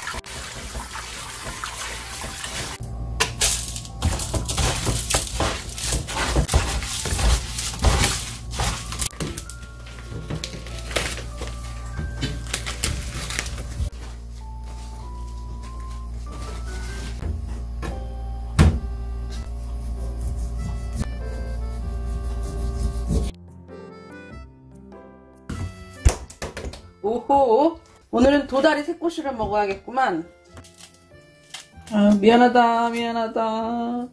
오호, 오늘은 도다리 새꼬시를 먹어야겠구만. 아, 미안하다 미안하다.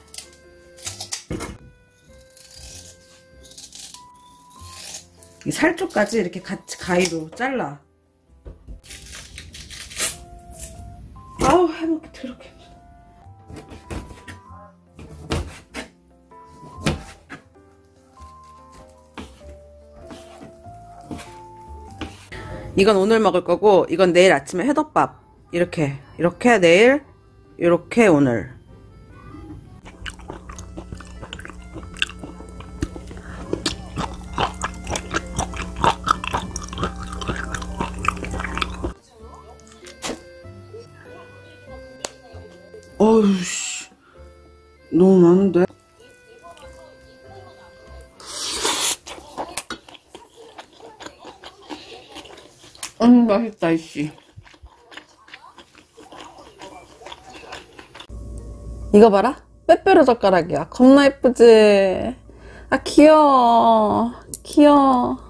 이 살 쪽까지 이렇게 같이 가위로 잘라. 아우, 해먹기 더럽게. 이건 오늘 먹을 거고, 이건 내일 아침에 회덮밥. 이렇게 내일, 이렇게 오늘. 어우씨, 너무 많은데? 맛있다, 이씨. 이거 봐라. 빼빼로 젓가락이야. 겁나 예쁘지? 아, 귀여워. 귀여워.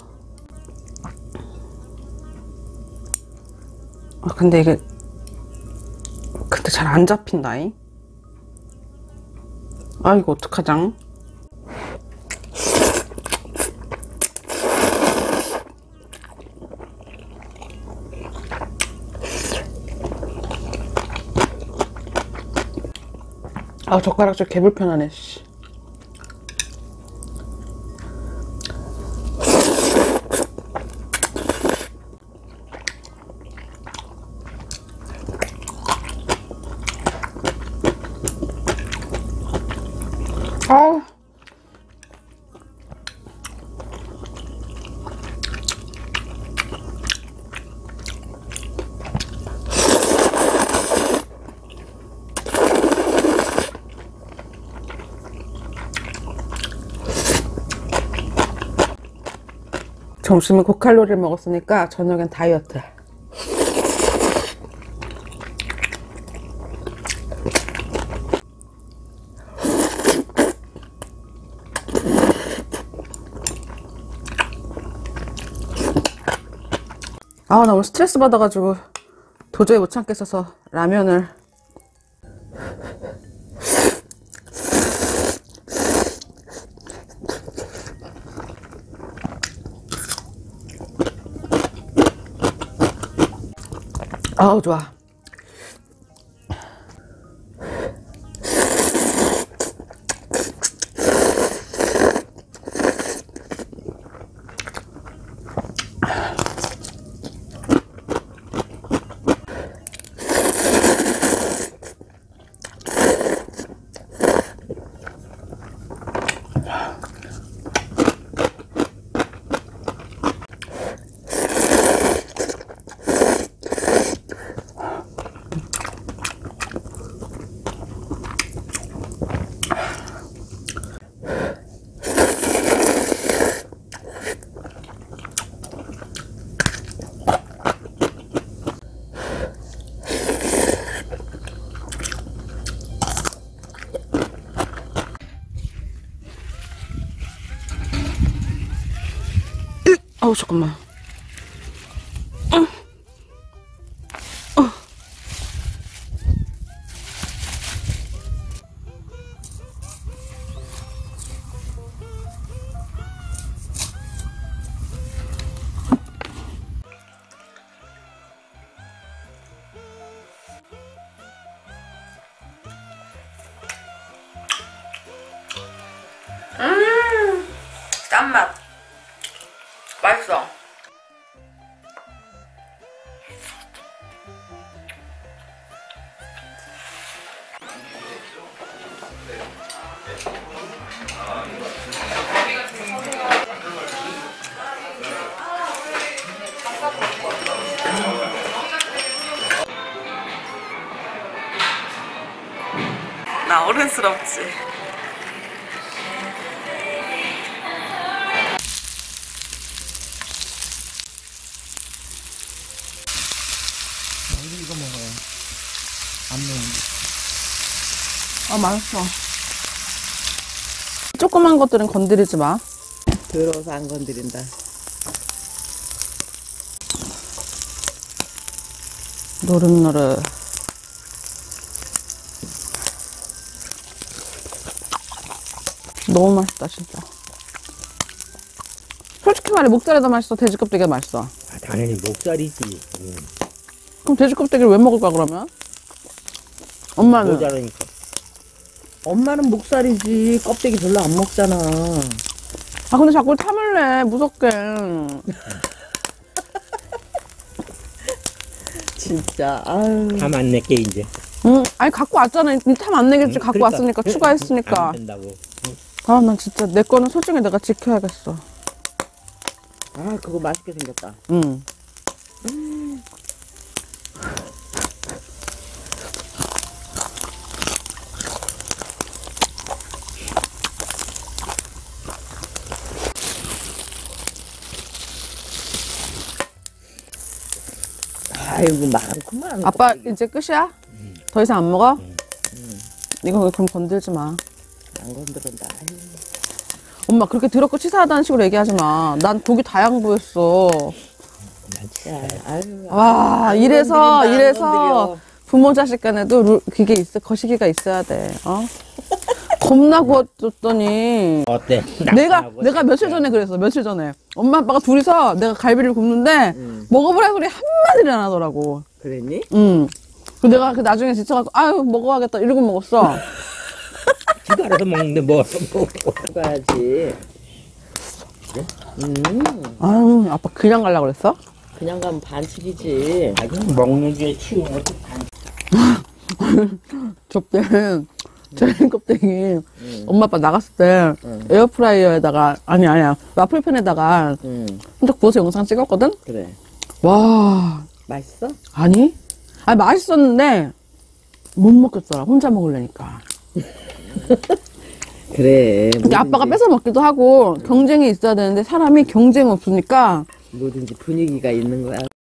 아, 근데 이게, 근데 잘 안 잡힌다잉? 아, 이거 어떡하장? 아, 젓가락질 개불편하네, 씨. 아우. 점심은 고칼로리를 먹었으니까 저녁엔 다이어트. 아, 나 오늘 스트레스 받아가지고 도저히 못 참겠어서 라면을. 아우, 좋아. 아우, 잠깐만. 짠맛. 맛있어. 나 어른스럽지. 이거 먹어요. 안 매운데. 아, 맛있어. 조그만 것들은 건드리지 마. 더러워서 안 건드린다. 노릇노릇. 너무 맛있다, 진짜. 솔직히 말해, 목살이 더 맛있어? 돼지 껍데기가 맛있어? 아, 당연히 목살이지. 그럼 돼지 껍데기를 왜 먹을까, 그러면? 엄마는? 모자라니까. 엄마는 목살이지. 껍데기 별로 안 먹잖아. 아, 근데 자꾸 탐을 내, 무섭게. 진짜. 아유. 탐 안 낼게 이제. 응, 아니, 갖고 왔잖아. 니 탐 안 내겠지, 갖고 그러니까. 왔으니까, 추가했으니까. 안 된다고. 아, 난 진짜, 내 거는 솔직히 내가 지켜야겠어. 아, 그거 맛있게 생겼다. 응. 아이고, 많구만. 아빠, 이제 끝이야? 더 이상 안 먹어? 이거 그럼 건들지 마. 안 건드린다. 아유. 엄마, 그렇게 더럽고 치사하다는 식으로 얘기하지 마. 난 고기 다 양보했어. 난 진짜. 야, 아유. 와, 안 이래서, 건드린다, 안 이래서 건드려. 부모 자식 간에도 그게 있어, 거시기가 있어야 돼, 어? 겁나 구워줬더니. 어때? 내가 며칠 전에 그랬어, 며칠 전에. 엄마, 아빠가 둘이서 내가 갈비를 굽는데, 먹어보라 소리 한마디를 안 하더라고. 그랬니? 그 내가 그 나중에 지쳐갖고, 아유, 먹어야겠다, 이러고 먹었어. 지가 알아서 먹는데 뭐. 가야지. 아유, 아빠 그냥 가려고 그랬어? 그냥 가면 반칙이지. 아, 그냥 먹는 게 치운 것도 반. 저때 젤리 껍데기 엄마 아빠 나갔을 때 에어프라이어에다가 아니야 와플팬에다가 혼자 구워서 영상 찍었거든? 그래. 와 맛있어? 아니 맛있었는데 못 먹겠더라 혼자 먹으려니까. 그래. 근데 아빠가 뺏어 먹기도 하고 경쟁이 있어야 되는데 사람이 경쟁 없으니까 뭐든지 분위기가 있는 거야.